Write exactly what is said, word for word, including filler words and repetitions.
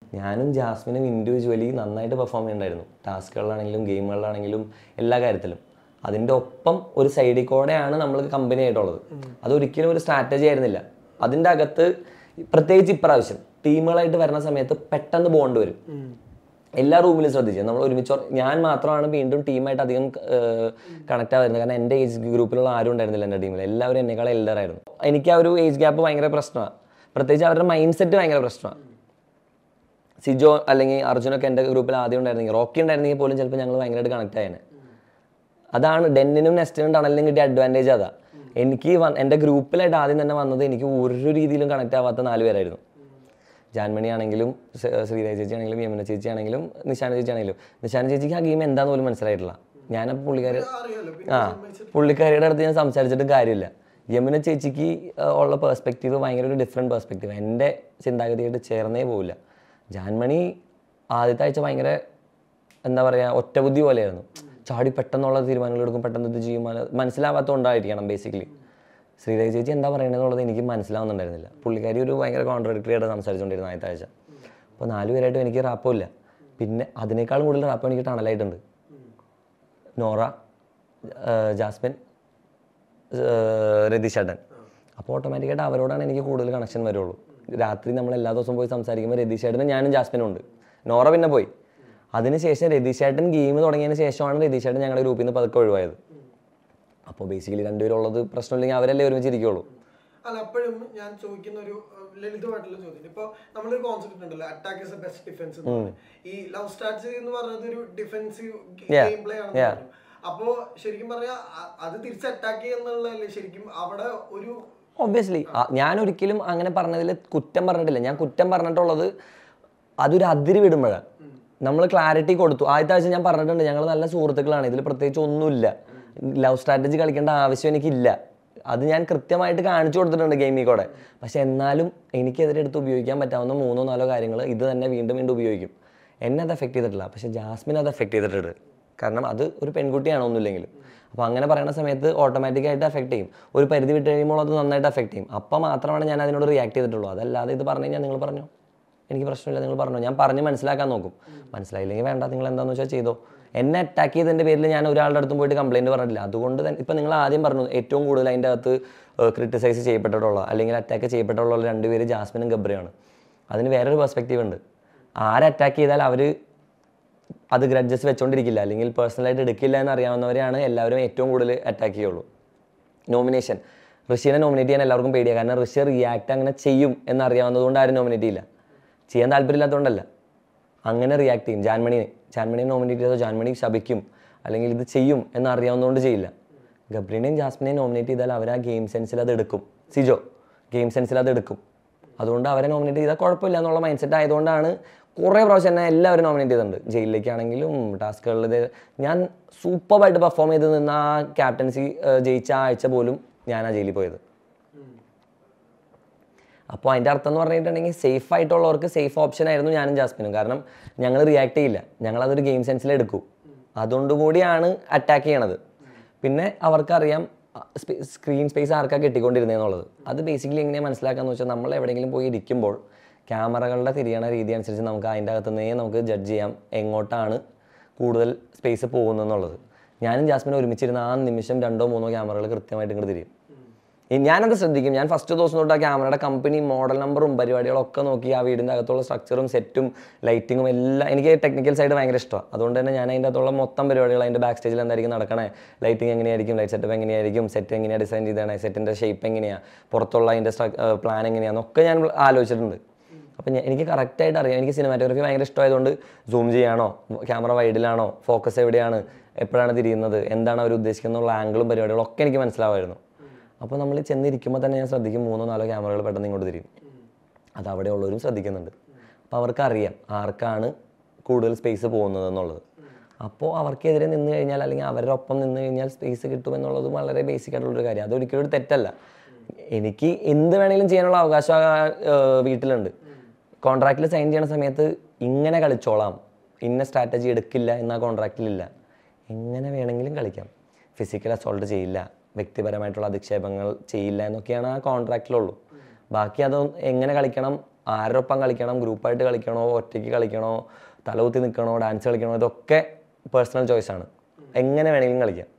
ഞാനും ജാസ്മിനും ഇൻഡിവിജ്വലി നന്നായിട്ട് പെർഫോം ചെയ്യുന്നുണ്ടായിരുന്നു. ടാസ്കുകളിലാണെങ്കിലും ഗെയിമുകളിലാണെങ്കിലും എല്ലാ കാര്യത്തിലും. അതിൻ്റെ ഒപ്പം ഒരു സൈഡിൽ കൂടെയാണ് നമ്മൾ കമ്പനി ആയിട്ടുള്ളത്. അതൊരിക്കലും ഒരു സ്ട്രാറ്റജി ആയിരുന്നില്ല. അതിൻ്റെ അകത്ത് പ്രത്യേകിച്ച് ഇപ്രാവശ്യം ടീമുകളായിട്ട് വരുന്ന സമയത്ത് പെട്ടെന്ന് ബോണ്ട് വരും. എല്ലാ റൂമിലും ശ്രദ്ധിച്ചു നമ്മൾ ഒരുമിച്ച്. ഞാൻ മാത്രമാണ് വീണ്ടും ടീമായിട്ട് അധികം കണക്ട് ആവുന്നത്. കാരണം എൻ്റെ ഏജ് ഗ്രൂപ്പിലുള്ള ആരും ഉണ്ടായിരുന്നില്ല എൻ്റെ ടീമിൽ. എല്ലാവരും എന്നെക്കാളും എൽഡർ ആയിരുന്നു. എനിക്ക് ആ ഒരു ഏജ് ഗ്യാപ്പ് ഭയങ്കര പ്രശ്നമാണ്. പ്രത്യേകിച്ച് അവരുടെ മൈൻഡ് സെറ്റ് ഭയങ്കര പ്രശ്നമാണ്. സിജോ അല്ലെങ്കിൽ അർജുനൊക്കെ എൻ്റെ ഗ്രൂപ്പിൽ ആദ്യം ഉണ്ടായിരുന്നെങ്കിൽ, റോക്കി ഉണ്ടായിരുന്നെങ്കിൽ പോലും ചിലപ്പോൾ ഞങ്ങൾ ഭയങ്കരമായിട്ട് കണക്ട് ആയേനെ. അതാണ് ഡെന്നിനും നെസ്റ്റിനും ടണലിനും കിട്ടിയ അഡ്വാൻറ്റേജ്. അതാ എനിക്ക് എൻ്റെ ഗ്രൂപ്പിലായിട്ട് ആദ്യം തന്നെ വന്നത് എനിക്ക് ഒരു രീതിയിലും കണക്ട് ആവാത്ത നാല് പേരായിരുന്നു. ജാൻമണി ആണെങ്കിലും ശ്രീദേവി ചേച്ചി ആണെങ്കിലും യമുന ചേച്ചി ആണെങ്കിലും നിശാന ചേച്ചി ആണെങ്കിലും. നിശാന ചേച്ചിക്ക് ആ ഗെയിം എന്താന്ന് പോലും മനസ്സിലായിട്ടില്ല. ഞാനപ്പോൾ പുള്ളിക്കാരി ആ പുള്ളിക്കാരിയുടെ അടുത്ത് ഞാൻ സംസാരിച്ചിട്ട് കാര്യമില്ല. യമുന ചേച്ചിക്ക് ഉള്ള പേഴ്സ്പെക്റ്റീവ് ഭയങ്കര ഒരു ഡിഫറെൻറ്റ് പേഴ്സ്പെക്റ്റീവ്, എൻ്റെ ചിന്താഗതിയായിട്ട് ചേർന്നേ പോവില്ല. ജാൻമണി ആദ്യത്തെ ആഴ്ച ഭയങ്കര എന്താ പറയുക ഒറ്റബുദ്ധി പോലെയായിരുന്നു. ചാടി പെട്ടെന്നുള്ള തീരുമാനങ്ങൾ എടുക്കും, പെട്ടെന്ന് ഇത് ചെയ്യും. മനസ്സിലാവാത്തതുകൊണ്ടായിരിക്കണം ബേസിക്കലി. ശ്രീദേവി ചേച്ചി എന്താ പറയണമെന്നുള്ളത് എനിക്ക് മനസ്സിലാവുന്നുണ്ടായിരുന്നില്ല. പുള്ളിക്കാരി ഒരു ഭയങ്കര കോൺട്രഡിക്ടറി ആയിട്ട് സംസാരിച്ചുകൊണ്ടിരുന്ന ആദ്യത്തെ ആഴ്ച. അപ്പോൾ നാല് പേരായിട്ടും എനിക്ക് റാപ്പമില്ല. പിന്നെ അതിനേക്കാളും കൂടുതൽ റാപ്പം എനിക്ക് ടണലായിട്ടുണ്ട്. നോറ, ജാസ്മിൻ, രതീഷേട്ടൻ. അപ്പോൾ ഓട്ടോമാറ്റിക്കായിട്ട് അവരോടാണ് എനിക്ക് കൂടുതൽ കണക്ഷൻ വരുള്ളൂ. രാത്രി നമ്മൾ എല്ലാ ദിവസവും പോയി സംസാരിക്കുമ്പോൾ രതീഷേട്ടനും ഞാനും ജാസ്മിനും ഉണ്ട്. നോറ പിന്നെ പോയി. അതിനുശേഷം രതീഷേട്ടൻ ഗെയിം തുടങ്ങിയതിന് ശേഷമാണ് രതീഷേട്ടൻ ഞങ്ങളുടെ ഗ്രൂപ്പിൽ നിന്ന് പതുക്കെ ഒഴിവായത്. അപ്പോൾ ബേസിക്കലി രണ്ടുപേരുള്ളത് പ്രശ്നമില്ലെങ്കിൽ അവരല്ലേ ഒരുമിച്ചിരിക്കുള്ളൂ. അല്ല, അപ്പോഴും ഞാൻ ചോദിക്കുന്ന ഒരു ലളിതമായിട്ടുള്ള ചോദ്യം. ഇപ്പൊ നമ്മളൊരു കോൺസെപ്റ്റ് ഉണ്ടല്ലോ, attack is a best defence. ഈ ലവ് സ്ട്രാറ്റജി എന്ന് പറയുന്നത് ഒരു ഡിഫൻസീവ് ഗെയിം പ്ലേ ആണ്. അപ്പോ ശരിക്കും പറഞ്ഞാൽ അത് തിരിച്ച് അറ്റാക്ക് ചെയ്യുന്നുള്ളതല്ലേ ശരിക്കും അവിടെ ഒരു. ഒബ്വിയസ്ലി ഞാൻ ഒരിക്കലും അങ്ങനെ പറഞ്ഞതിൽ കുറ്റം പറഞ്ഞിട്ടില്ല. ഞാൻ കുറ്റം പറഞ്ഞിട്ടുള്ളത് അതൊരു അതിര് വിടുമ്പോഴാണ്. നമ്മൾ ക്ലാരിറ്റി കൊടുത്തു. ആദ്യത്തെ ആഴ്ച ഞാൻ പറഞ്ഞിട്ടുണ്ട് ഞങ്ങൾ നല്ല സുഹൃത്തുക്കളാണ്, ഇതിൽ പ്രത്യേകിച്ച് ഒന്നുമില്ല, ലവ് സ്ട്രാറ്റജി കളിക്കേണ്ട ആവശ്യം എനിക്കില്ല. അത് ഞാൻ കൃത്യമായിട്ട് കാണിച്ചു കൊടുത്തിട്ടുണ്ട് ഗെയിമിൽ കൂടെ. പക്ഷെ എന്നാലും എനിക്കെതിരെ എടുത്ത് ഉപയോഗിക്കാൻ പറ്റാവുന്ന മൂന്നോ നാലോ കാര്യങ്ങൾ ഇത് തന്നെ വീണ്ടും വീണ്ടും ഉപയോഗിക്കും. എന്നെ അത് എഫക്ട് ചെയ്തിട്ടില്ല, പക്ഷേ ജാസ്മിൻ അത് എഫക്ട് ചെയ്തിട്ടുണ്ട്. കാരണം അത് ഒരു പെൺകുട്ടിയാണ് ഒന്നുമില്ലെങ്കിലും. അപ്പോൾ അങ്ങനെ പറയുന്ന സമയത്ത് ഓട്ടോമാറ്റിക്കായിട്ട് എഫക്ട് ചെയ്യും. ഒരു പരിധി വിട്ട് കഴിയുമ്പോൾ അത് നന്നായിട്ട് എഫക്ട് ചെയ്യും. അപ്പോൾ മാത്രമാണ് ഞാൻ അതിനോട് റിയാക്ട് ചെയ്തിട്ടുള്ളൂ. അതല്ലാതെ ഇത് പറഞ്ഞു കഴിഞ്ഞാൽ നിങ്ങൾ പറഞ്ഞു, എനിക്ക് പ്രശ്നമില്ല, നിങ്ങൾ പറഞ്ഞു, ഞാൻ പറഞ്ഞ് മനസ്സിലാക്കാൻ നോക്കും. മനസ്സിലായില്ലെങ്കിൽ വേണ്ട, നിങ്ങൾ എന്താണെന്ന് വെച്ചാൽ ചെയ്തോ. എന്നെ അറ്റാക്ക് ചെയ്തതിൻ്റെ പേരിൽ ഞാൻ ഒരാളുടെ അടുത്തും പോയിട്ട് കംപ്ലയിൻറ്റ് പറഞ്ഞിട്ടില്ല. അതുകൊണ്ട് തന്നെ ഇപ്പം നിങ്ങൾ ആദ്യം പറഞ്ഞു ഏറ്റവും കൂടുതൽ അതിൻ്റെ അകത്ത് ക്രിട്ടിസൈസ് ചെയ്യപ്പെട്ടിട്ടുള്ള അല്ലെങ്കിൽ അറ്റാക്ക് ചെയ്യപ്പെട്ടുള്ള രണ്ടുപേര് ജാസ്മിനും ഗബ്രിയാണ്. അതിന് വേറൊരു പെർസ്പെക്റ്റീവ് ഉണ്ട്. ആരെ അറ്റാക്ക് ചെയ്താൽ അവർ അത് ഗ്രഡ്ജസ് വെച്ചുകൊണ്ടിരിക്കില്ല അല്ലെങ്കിൽ പേഴ്സണലായിട്ട് എടുക്കില്ല എന്നറിയാവുന്നവരെയാണ് എല്ലാവരും ഏറ്റവും കൂടുതൽ അറ്റാക്ക് ചെയ്യുള്ളൂ. നോമിനേഷൻ, ഋഷിനെ നോമിനേറ്റ് ചെയ്യാൻ എല്ലാവർക്കും പേടിയാണ്. കാരണം ഋഷി റിയാക്ട് അങ്ങനെ ചെയ്യും എന്നറിയാവുന്നതുകൊണ്ട് ആരും നോമിനേറ്റ് ചെയ്യില്ല. ചെയ്യാൻ താല്പര്യമില്ലാത്തതുകൊണ്ടല്ല, അങ്ങനെ റിയാക്ട് ചെയ്യും. ജാൻമണിയെ ജാൻമണിയെ നോമിനേറ്റ് ചെയ്താൽ ജാൻമണി ശപിക്കും അല്ലെങ്കിൽ ഇത് ചെയ്യും എന്നറിയാവുന്നതുകൊണ്ട് ചെയ്യില്ല. ഗബ്രീനെയും ജാസ്മിനെയും നോമിനേറ്റ് ചെയ്താൽ അവർ ആ ഗെയിം സെൻസിൽ അത് എടുക്കും. സിജോ ഗെയിം സെൻസിൽ അത് എടുക്കും. അതുകൊണ്ട് അവരെ നോമിനേറ്റ് ചെയ്താൽ കുഴപ്പമില്ല എന്നുള്ള മൈൻഡ് സെറ്റ് ആയതുകൊണ്ടാണ് കുറേ പ്രാവശ്യം എന്നെ എല്ലാവരും നോമിനേറ്റ് ചെയ്തിട്ടുണ്ട്. ജയിലിലേക്കാണെങ്കിലും ടാസ്കുകളിൽ ഞാൻ സൂപ്പറായിട്ട് പെർഫോം ചെയ്ത് നിന്ന് ആ ക്യാപ്റ്റൻസി ജയിച്ച ആ ആഴ്ച പോലും ഞാനാ ജയിലിൽ പോയത്. അപ്പോൾ അതിൻ്റെ അർത്ഥം എന്ന് പറഞ്ഞിട്ടുണ്ടെങ്കിൽ സേഫ് ആയിട്ടുള്ളവർക്ക് സേഫ് ഓപ്ഷൻ ആയിരുന്നു ഞാനും ജാസ്മിനും. കാരണം ഞങ്ങൾ റിയാക്ട് ചെയ്യില്ല, ഞങ്ങളതൊരു ഗെയിം സെൻസിൽ എടുക്കും. അതുകൊണ്ടുകൂടിയാണ് അറ്റാക്ക് ചെയ്യണത്. പിന്നെ അവർക്കറിയാം സ്ക്രീൻ സ്പേസ് ആർക്കാണ് കിട്ടിക്കൊണ്ടിരുന്നതെന്നുള്ളത്. അത് ബേസിക്കലി എങ്ങനെയാണ് മനസ്സിലാക്കാന്ന് വെച്ചാൽ നമ്മൾ എവിടെയെങ്കിലും പോയി ഇരിക്കുമ്പോൾ ക്യാമറകളുടെ തിരിയണ രീതി അനുസരിച്ച് നമുക്ക് അതിൻ്റെ അകത്തുനിന്നേ നമുക്ക് ജഡ്ജ് ചെയ്യാം എങ്ങോട്ടാണ് കൂടുതൽ സ്പേസ് പോകുന്നതെന്നുള്ളത്. ഞാനും ജാസ്മിനും ഒരുമിച്ചിരുന്ന ആ നിമിഷം രണ്ടോ മൂന്നോ ക്യാമറകൾ കൃത്യമായിട്ട് ഇങ്ങോട്ട് തിരിയും. ഞാനത് ശ്രദ്ധിക്കും. ഞാൻ ഫസ്റ്റ് ദിവസം തൊട്ട് ആ ക്യാമറയുടെ കമ്പനി മോഡൽ നമ്പറും പരിപാടികളൊക്കെ നോക്കി ആ വീടിൻ്റെ അകത്തുള്ള സ്ട്രക്ചറും സെറ്റും ലൈറ്റിങ്ങും എല്ലാം. എനിക്ക് ടെക്നിക്കൽ സൈഡ് ഭയങ്കര ഇഷ്ടമാണ്. അതുകൊണ്ട് തന്നെ ഞാൻ അതിൻ്റെ അകത്തുള്ള മൊത്തം പരിപാടികൾ, അതിൻ്റെ ബാക്ക് സ്റ്റേജിൽ എന്തായിരിക്കും നടക്കണേ, ലൈറ്റിംഗ് എങ്ങനെയായിരിക്കും, ലൈറ്റ് സെറ്റപ്പ് എങ്ങനെയായിരിക്കും, സെറ്റ് എങ്ങനെയാണ് ഡിസൈൻ ചെയ്തതാണ്, സെറ്റിൻ്റെ ഷേപ്പ് എങ്ങനെയാണ്, പുറത്തുള്ള അതിൻ്റെ പ്ലാൻ എങ്ങനെയാണെന്നൊക്കെ ഞാൻ ആലോചിച്ചിട്ടുണ്ട്. അപ്പം എനിക്ക് കറക്റ്റായിട്ട് അറിയാം. എനിക്ക് സിനിമാറ്റോഗ്രഫി ഭയങ്കര ഇഷ്ടമായതുകൊണ്ട് സൂം ചെയ്യാണോ, ക്യാമറ വൈഡിലാണോ, ഫോക്കസ് എവിടെയാണ്, എപ്പോഴാണ് തിരിയുന്നത്, എന്താണ് അവർ ഉദ്ദേശിക്കുന്നുള്ള ആംഗിളും പരിപാടികളും ഒക്കെ എനിക്ക് മനസ്സിലാവുമായിരുന്നു. അപ്പോൾ നമ്മൾ ചെന്നിരിക്കുമ്പോൾ തന്നെ ഞാൻ ശ്രദ്ധിക്കും മൂന്നോ നാലോ ക്യാമറകൾ പെട്ടെന്ന് ഇങ്ങോട്ട് തിരിയും. അത് അവിടെ ഉള്ളവരും ശ്രദ്ധിക്കുന്നുണ്ട്. അപ്പോൾ അവർക്കറിയാം ആർക്കാണ് കൂടുതൽ സ്പേസ് പോകുന്നത് എന്നുള്ളത്. അപ്പോൾ അവർക്കെതിരെ നിന്ന് കഴിഞ്ഞാൽ അല്ലെങ്കിൽ അവരുടെ ഒപ്പം നിന്ന് കഴിഞ്ഞാൽ സ്പേസ് കിട്ടുമെന്നുള്ളത് വളരെ ബേസിക് ആയിട്ടുള്ളൊരു കാര്യം. അതൊരിക്കലും ഒരു തെറ്റല്ല. എനിക്ക് എന്ത് വേണമെങ്കിലും ചെയ്യാനുള്ള അവകാശം വീട്ടിലുണ്ട്. കോൺട്രാക്റ്റിൽ സൈൻ ചെയ്യുന്ന സമയത്ത് ഇങ്ങനെ കളിച്ചോളാം, ഇന്ന സ്ട്രാറ്റജി എടുക്കില്ല എന്ന കോൺട്രാക്റ്റിലില്ല. എങ്ങനെ വേണമെങ്കിലും കളിക്കാം, ഫിസിക്കൽ അസോൾട്ട് ചെയ്യില്ല, വ്യക്തിപരമായിട്ടുള്ള അധിക്ഷേപങ്ങൾ ചെയ്യില്ല എന്നൊക്കെയാണ് ആ കോൺട്രാക്റ്റിലുള്ളൂ. ബാക്കി അത് എങ്ങനെ കളിക്കണം ആരുടെ ഒപ്പം കളിക്കണം, ഗ്രൂപ്പായിട്ട് കളിക്കണോ, ഒറ്റയ്ക്ക് കളിക്കണോ, തലകുത്തി നിൽക്കണോ, ഡാൻസ് കളിക്കണോ, ഇതൊക്കെ പേഴ്സണൽ ചോയ്സാണ്. എങ്ങനെ വേണമെങ്കിലും കളിക്കാം.